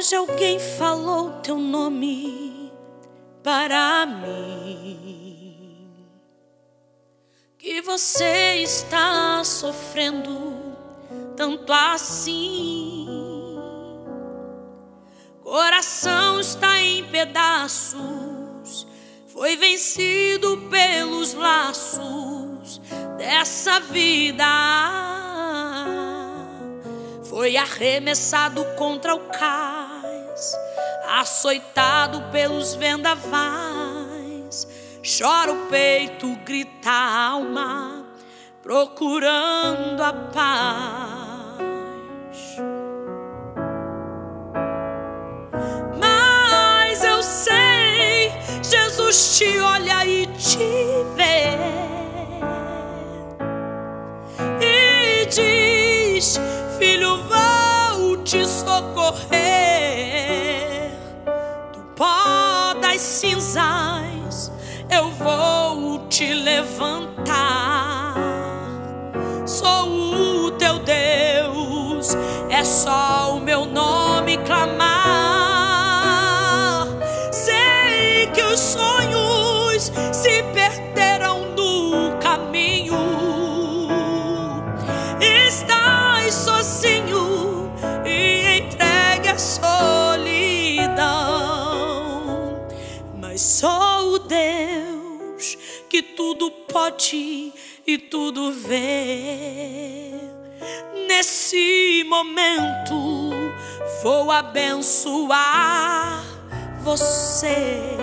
Hoje alguém falou teu nome para mim, que você está sofrendo tanto assim. Coração está em pedaços, foi vencido pelos laços dessa vida. Foi arremessado contra o cais, açoitado pelos vendavais. Chora o peito, grita a alma, procurando a paz. Mas eu sei, Jesus te olha e te vê e diz: filho, vou te socorrer. Do pó das cinzas eu vou te levantar. Sou o teu Deus, é só o meu nome clamar. Sei que os sonhos se perderam no caminho. Estás sozinho e entregue à solidão, mas sou o Deus que tudo pode e tudo vê. Nesse momento vou abençoar você.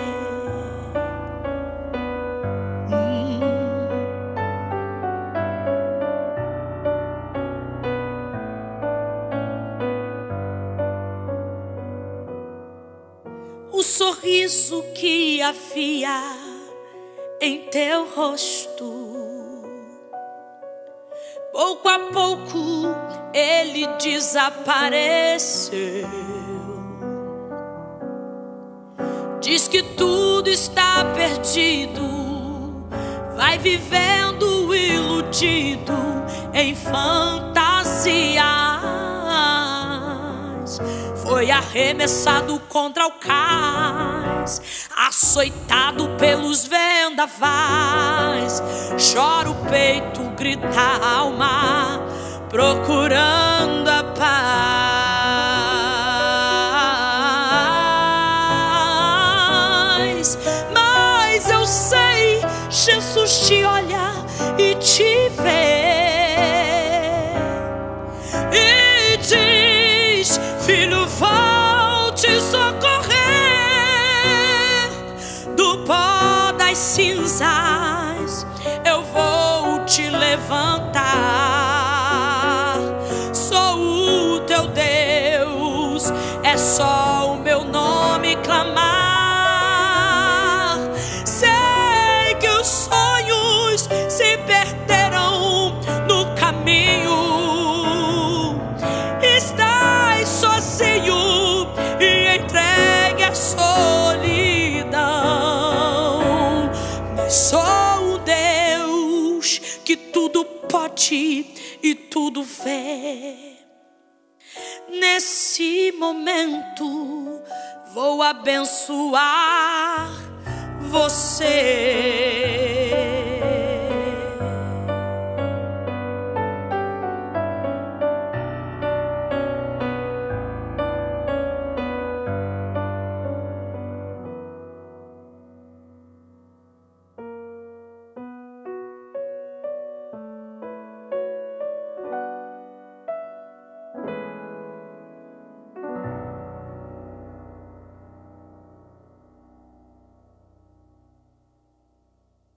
O sorriso que havia em teu rosto, pouco a pouco ele desapareceu. Diz que tudo está perdido, vai vivendo iludido em fantasias. Foi arremessado contra o cais, açoitado pelos vendavais. Chora o peito, grita a alma, procurando a paz. Mas eu sei, Jesus te olha e te vê e diz: filho, vou te socorrer. Do pó das cinzas eu vou te levantar. Sou o teu Deus, é só o meu nome clamar. Sei que os sonhos se perderam no caminho. Estás sozinho e entregue à solidão, mas sou o Deus que tudo pode e tudo vê. Nesse momento vou abençoar você.